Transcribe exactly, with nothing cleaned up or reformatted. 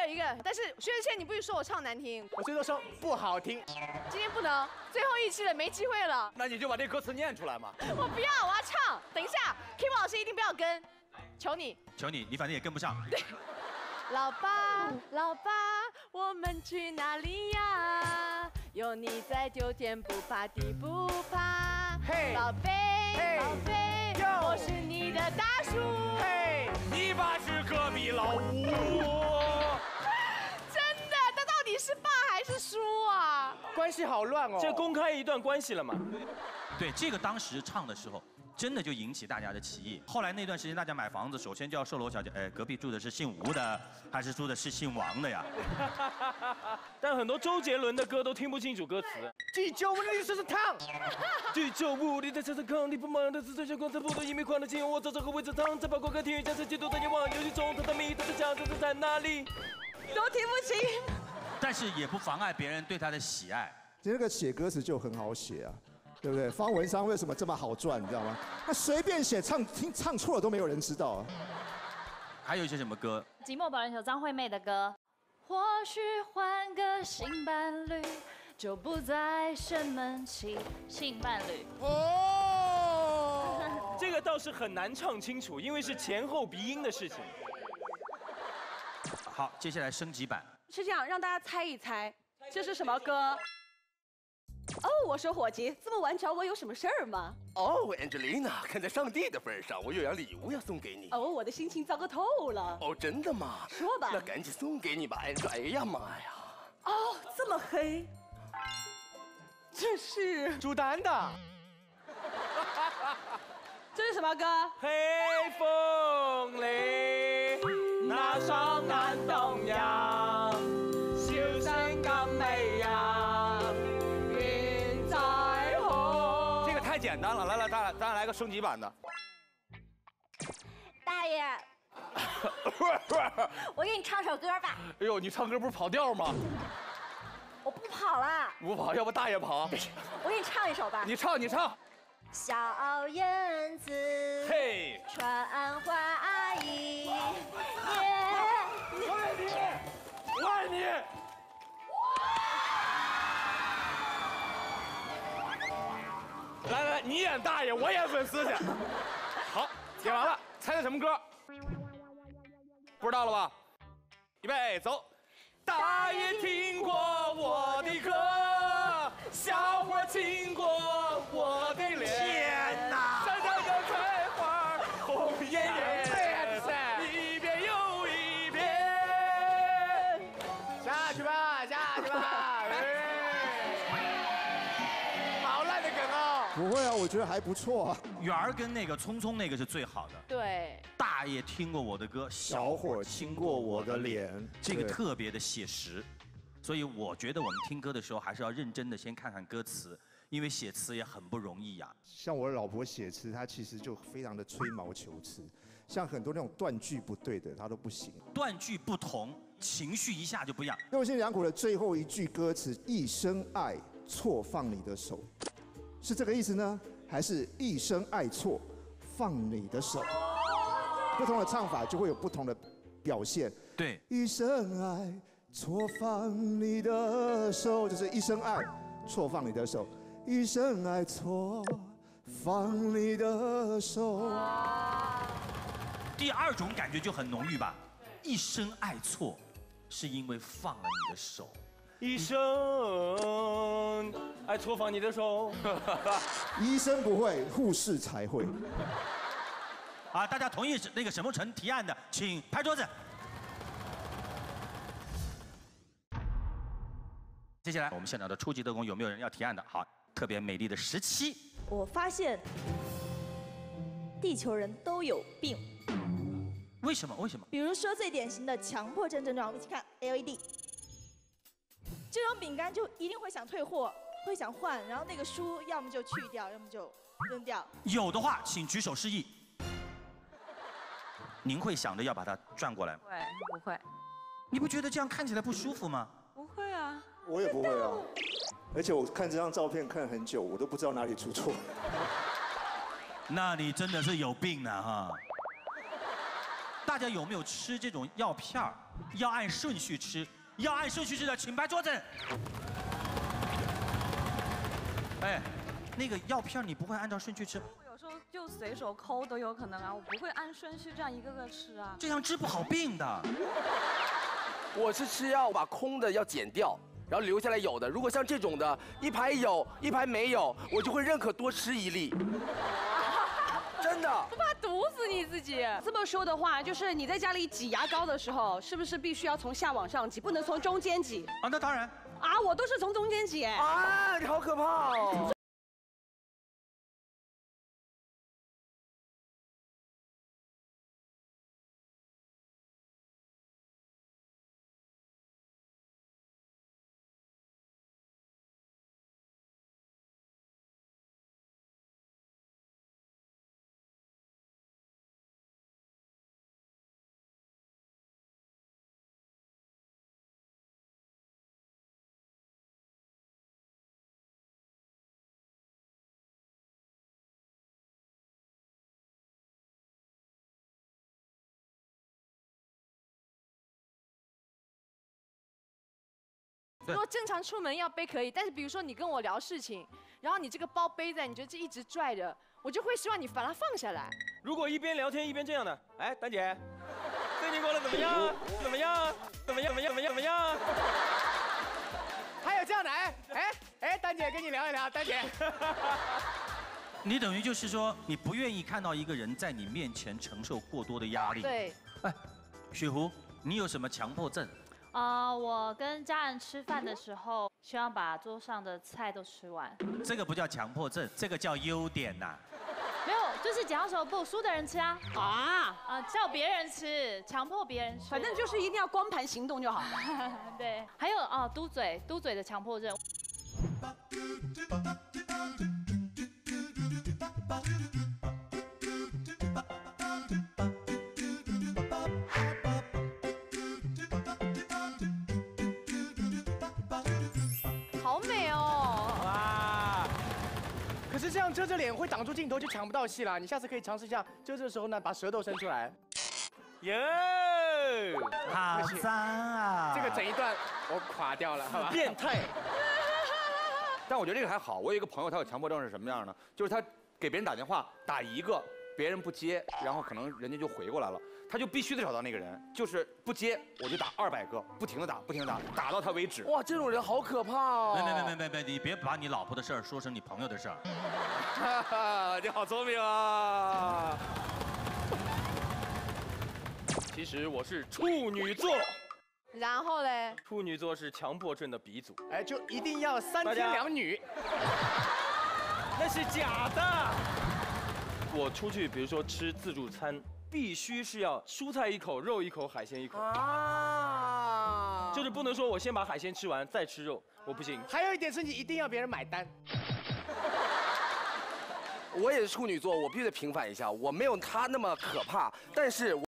一个，但是薛之谦，你不许说我唱难听， 我最多说不好听。 今天不能，最后一期了，没机会了。 那你就把这歌词念出来嘛。 我不要，我要唱。等一下 ，Kim 老师一定不要跟，求你， 求你，你反正也跟不上。 对。老爸，老爸，我们去哪里呀？有你在，就天不怕地不怕。 嘿， 宝贝，宝贝，我是你的大叔。 嘿，你爸是隔壁老吴。 真的，他到底是爸还是叔啊？ 关系好乱哦。 这公开一段关系了嘛？ 对，这个当时唱的时候。真的就引起大家的歧义。后来那段时间，大家买房子，首先就要售楼小姐，哎，隔壁住的是姓吴的，还是住的是姓王的呀？ 但很多周杰伦的歌都听不清楚歌词。 第九五里是是烫， 第九五里的车车康，你不忙的是最炫光彩不多，因为宽的金我走这个位置躺，在包括客厅加上节奏的夜晚，游戏中他的谜，他的讲这是在哪里？ 都听不清。 但是也不妨碍别人对他的喜爱。 这个写歌词就很好写啊。对不对？方文山为什么这么好赚？你知道吗？他随便写唱听唱错了都没有人知道啊。 还有一些什么歌？ 寂寞保龄球张惠妹的歌。或许换个新伴侣，就不再生闷气。性伴侣。 哦。这个倒是很难唱清楚，因为是前后鼻音的事情。 好，接下来升级版。 是这样，让大家猜一猜，这是什么歌？哦，我说伙计，这么晚找我有什么事儿吗？ 哦 ，Angelina， 看在上帝的份上，我有样礼物要送给你。 哦，我的心情糟糕透了。 哦，真的吗？ 说吧。 那赶紧送给你吧。哎，哎呀妈呀！ 哦，这么黑。这是朱丹的。 这是什么歌？ 黑风里，那双眼動人，笑聲咁美人。 太简单了，来来，咱俩咱俩来个升级版的。 大爷，我给你唱首歌吧。 哎呦，你唱歌不是跑调吗？ 我不跑了。 不跑，要不大爷跑。 我给你唱一首吧。 你唱，你唱。 小燕子， 嘿， 穿花衣，耶。 我爱你，我爱你。来来，你演大爷，我演粉丝去。好，演完了，猜猜什么歌？不知道了吧？预备，走。大爷听过我的歌，小伙亲过我的脸。天哪！山上的菜花红艳艳，一遍又一遍。下去吧，下去吧。 不会啊，我觉得还不错啊。 圆儿跟那个聪聪那个是最好的。 对。 大爷听过我的歌， 小伙亲过我的脸， 这个特别的写实。所以我觉得我们听歌的时候还是要认真的先看看歌词，因为写词也很不容易呀。 像我老婆写词，她其实就非常的吹毛求疵，像很多那种断句不对的，她都不行。 断句不同，情绪一下就不一样。 用心良苦的最后一句歌词：一生爱错放你的手。是这个意思呢，还是一生爱错，放你的手？不同的唱法就会有不同的表现。 对， 一生爱错放你的手，就是一生爱错放你的手，一生爱错放你的手。 第二种感觉就很浓郁吧，一生爱错，是因为放了你的手。 一生爱错放你的手。 医生不会，护士才会。 啊，大家同意那个沈梦辰提案的，请拍桌子。接下来我们现场的初级特工有没有人要提案的？好，特别美丽的十七。 我发现地球人都有病。 为什么？为什么？ 比如说最典型的强迫症症状，我们一起看 L E D。这种饼干就一定会想退货，会想换，然后那个书要么就去掉，要么就扔掉。 有的话，请举手示意。您会想着要把它转过来吗？ 会，不会。 你不觉得这样看起来不舒服吗？ 不会啊。 我也不会啊。而且我看这张照片看很久，我都不知道哪里出错。 那你真的是有病呢哈！ 大家有没有吃这种药片儿？要按顺序吃，要按顺序吃的，请摆桌子。哎，那个药片你不会按照顺序吃？ 有时候就随手抠都有可能啊，我不会按顺序这样一个个吃啊。 这样治不好病的。 我是吃药，把空的要减掉，然后留下来有的。如果像这种的，一排有，一排没有，我就会认可多吃一粒。真的。 不怕毒死你自己。 这么说的话，就是你在家里挤牙膏的时候，是不是必须要从下往上挤，不能从中间挤？ 啊，那当然。 啊，我都是从中间挤哎。 啊，你好可怕哦。 如果正常出门要背可以，但是比如说你跟我聊事情，然后你这个包背在，你觉得这一直拽着，我就会希望你把它放下来。 如果一边聊天一边这样的，哎，丹姐，最近过得怎么样？怎么样？怎么样？怎么样？怎么样？怎么样？ 还有这样的，哎哎哎，丹姐跟你聊一聊，丹姐。 你等于就是说，你不愿意看到一个人在你面前承受过多的压力。 对。 哎，雪狐，你有什么强迫症？ 啊、呃，我跟家人吃饭的时候，希望把桌上的菜都吃完。 这个不叫强迫症，这个叫优点呐、啊。 没有，就是讲到时候不输的人吃啊。啊啊、呃，叫别人吃，强迫别人吃。 反正就是一定要光盘行动就好。 对，还有啊、呃，嘟嘴，嘟嘴的强迫症。 好美哦！ 哇！可是这样遮着脸会挡住镜头，就抢不到戏了。你下次可以尝试一下，遮着的时候呢，把舌头伸出来。耶！ 好脏啊！ 这个整一段我垮掉了，好吧？ 变态。 但我觉得这个还好。我有一个朋友，他有强迫症是什么样呢？就是他给别人打电话打一个，别人不接，然后可能人家就回过来了，他就必须得找到那个人，就是不接我就打二百个，不停的打，不停的打，打到他为止。 哇，这种人好可怕哦！ 没没没没没，你别把你老婆的事儿说成你朋友的事儿。 哈哈，你好聪明啊！ 其实我是处女座。 然后嘞， 处女座是强迫症的鼻祖。 哎，就一定要三天两女。 那是假的。我出去，比如说吃自助餐，必须是要蔬菜一口，肉一口，海鲜一口。啊！就是不能说我先把海鲜吃完再吃肉，我不行。 还有一点是你一定要别人买单。 我也是处女座，我必须得平反一下，我没有他那么可怕，但是我。